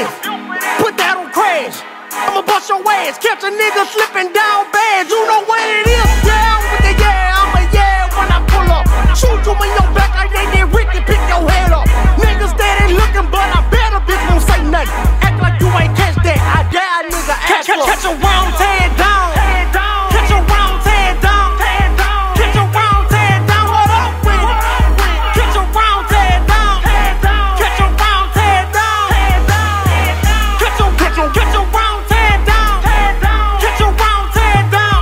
this. Put that on crash. I'ma bust your ass. Catch a nigga slipping down bad. You know what it is. Yeah, I'm with the yeah. I'm a yeah when I pull up. Shoot you in your back like they did Ricky. Pick your head up. Niggas steady looking, but I bet a bitch won't say nothing. Act like you ain't catch that. I dare a nigga act up. Catch a round, tear it down. Catch a round, tear it down. Catch a round, tear it down. What up with it? Catch a round, tear it down. Catch a round, tear it down. Catch a round, tear it down. Catch a round, tear it down. Catch a round, tear it down.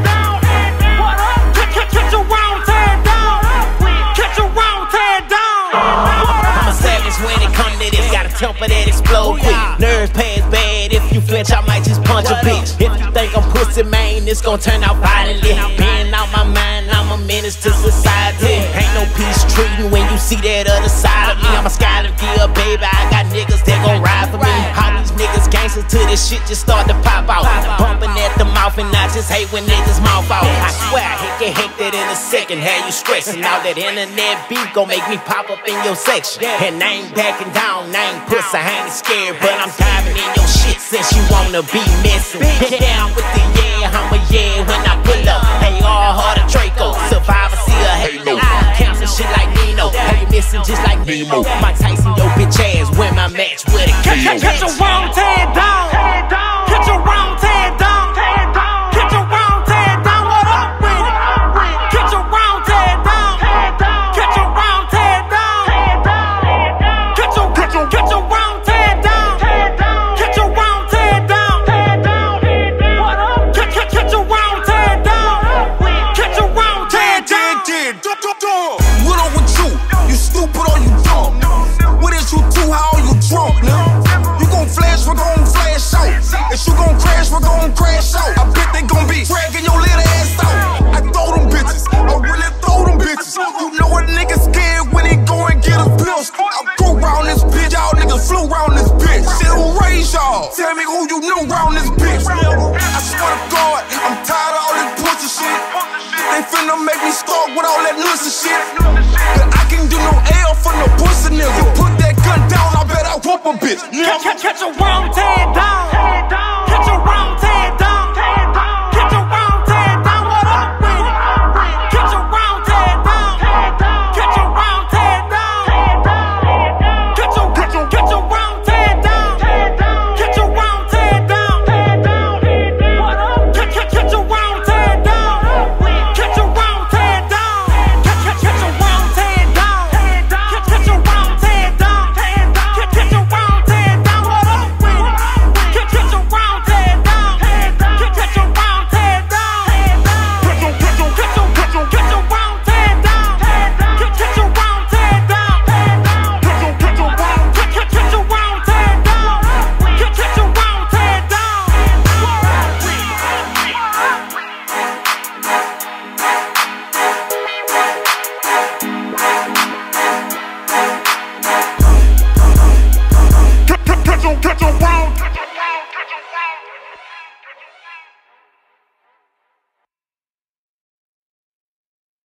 Catch a round, tear it down. I'm a savage when it comes to this. Got a temper that explode quick. Nerves pass bad. If you flinch, I might just punch a bitch. If you think I'm pussy, man, it's gon' turn out violently. Being out my mind, I'm a menace to society. Ain't no peace treating when you see that other side of me. I'm a Skyline Field, baby. I got niggas that gon' ride for me. All these niggas gangsters till this shit just start to pop out. Bumping at the mouth, and I just hate when niggas mouth out. I swear I hate that in a second. Have you stressing out that internet beat gon' make me pop up in your section. And I ain't backing down, I ain't pussy, I ain't scared, but I'm diving in your shit since you wanna be missing. Get down with the yeah, I'm a yeah when I pull up. Hey, all hard a Draco, survivor see a halo. Cancel shit like Nino, hey, you missing just like Nemo. Mike Tyson, your bitch ass win my match with a KO. Catch a round, tear it down. Catch a round, tear it down. Catch a round, tear it down. What up with it? Catch a round, tear it down. Catch a round, tear it down. Catch a round, tear it down. Catch a round, tear it down. Catch a round, tear it down. Catch a round, tear it down. What up with you? You stupid or you dumb? What is you do? How are you drunk, nigga? You gon' flash, we're gon' flash out. If you gon' crash, we're gon' crash out. I bet they gon' be dragging your little ass out. I throw them bitches, I really throw them bitches. You know a nigga scared when he go and get a pills. I flew round this bitch, y'all niggas flew round this bitch. Shit, who raised y'all? Tell me who you knew round this bitch. I swear to God, I'm tired of all this pussy shit. They finna make me start with all that nussy shit.